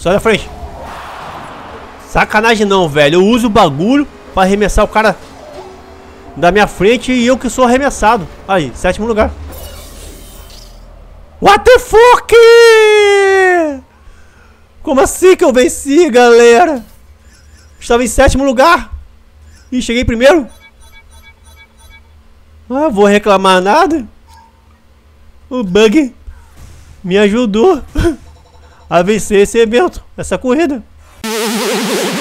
Sai da frente. Sacanagem não, velho. Eu uso o bagulho pra arremessar o cara da minha frente e eu que sou arremessado. Aí, 7º lugar. What the fuck? Como assim que eu venci, galera? Estava em 7º lugar e cheguei primeiro. Ah, vou reclamar nada. O bug me ajudou a vencer esse evento, essa corrida.